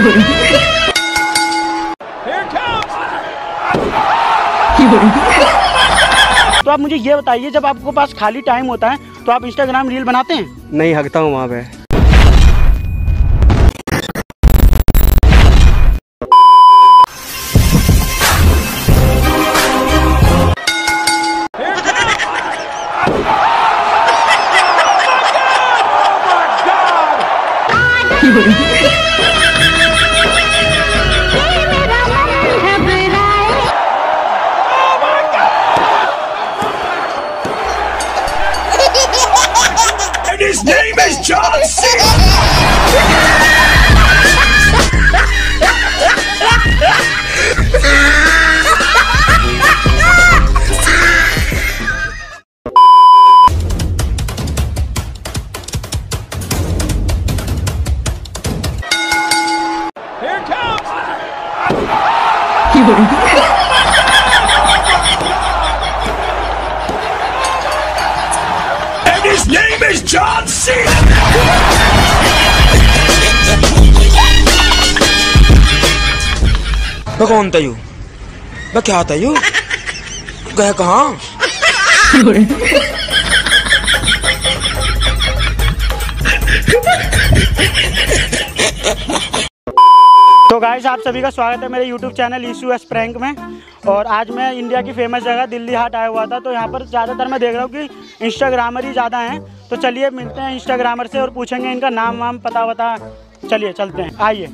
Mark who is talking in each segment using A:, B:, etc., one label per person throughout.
A: तो आप मुझे ये बताइए, जब आपके पास खाली टाइम होता है तो आप इंस्टाग्राम रील बनाते हैं?
B: नहीं, हकता हूँ वहाँ पे।
C: His name is John C. Here comes. And his name is John C.
D: मैं कौन था यू? मैं क्या था यू? गया कहाँ?
A: तो गाइस, आप सभी का स्वागत है मेरे YouTube channel Ishu S prank में। और आज मैं इंडिया की फेमस जगह दिल्ली हाट आया हुआ था। तो यहाँ पर ज़्यादातर मैं देख रहा हूँ कि इंस्टाग्रामर ही ज़्यादा हैं। तो चलिए मिलते हैं इंस्टाग्रामर से और पूछेंगे इनका नाम वाम पता वता। चलिए चलते हैं, आइए।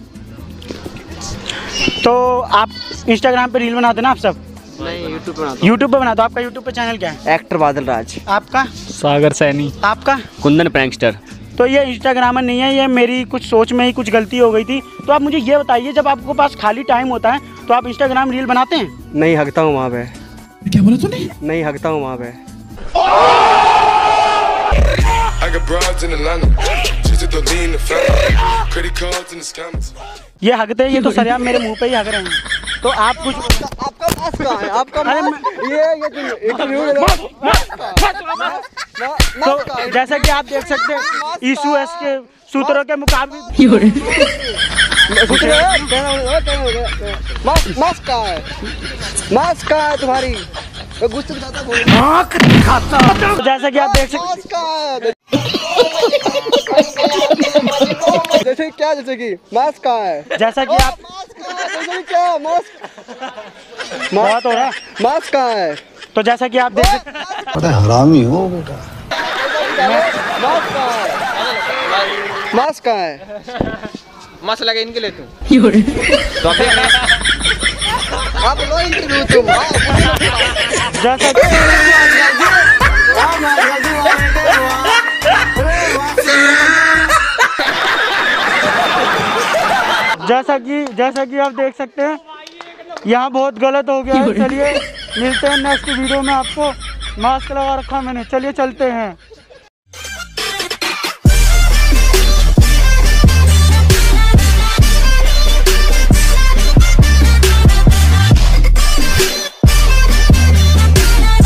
A: तो आप इंस्टाग्राम पे रील बनाते ना आप सब?
B: नहीं, यूट्यूब पे बनाता हूँ।
A: यूट्यूब पे बनाते हो? आपका यूट्यूब पे चैनल क्या है?
B: एक्टर बादल राज।
A: आपका?
E: सागर सैनी।
A: आपका?
E: कुंदन प्रैंकस्टर।
A: तो ये इंस्टाग्रामर नहीं है, ये मेरी कुछ सोच में ही कुछ गलती हो गई थी। तो आप मुझे ये बताइए, जब आपके पास खाली टाइम होता है तो आप इंस्टाग्राम रील बनाते हैं?
B: नहीं, हकता हूँ वहाँ पे।
C: क्या बोला तूने?
B: नहीं, हकता हूँ वहाँ पे।
A: ये हगते हैं, ये तो सरिया मेरे मुंह पे ही हग रहे हैं। तो आप कुछ
B: आपका मास्क कहाँ है? आपका
A: तो जैसा कि आप देख सकते हैं, ईशू एस के सूत्रों के मुकाबले
B: मास्क कहाँ है? मास्क कहाँ है तुम्हारी? गुस्से में ज़्यादा बोल।
A: तो जैसा कि आप देख सकते
B: जैसे क्या, जैसे कि मास्क कहाँ है?
A: जैसा कि आप
B: जैसे क्या मास्क
A: बहुत हो रहा है।
B: मास्क कहाँ है?
A: तो जैसा कि आप देख सकते
C: पता है हरामी हो बेटा।
B: मास्क कहाँ है? मास्क कहाँ है?
D: मास्क लगे इनके लिए तू।
B: तो आप लो इंटरव्यू तुम।
A: जैसा कि जैसा कि आप देख सकते हैं, यहाँ बहुत गलत हो गया है। चलिए मिलते हैं नेक्स्ट वीडियो में। आपको मास्क लगा रखा मैंने, चलिए चलते हैं।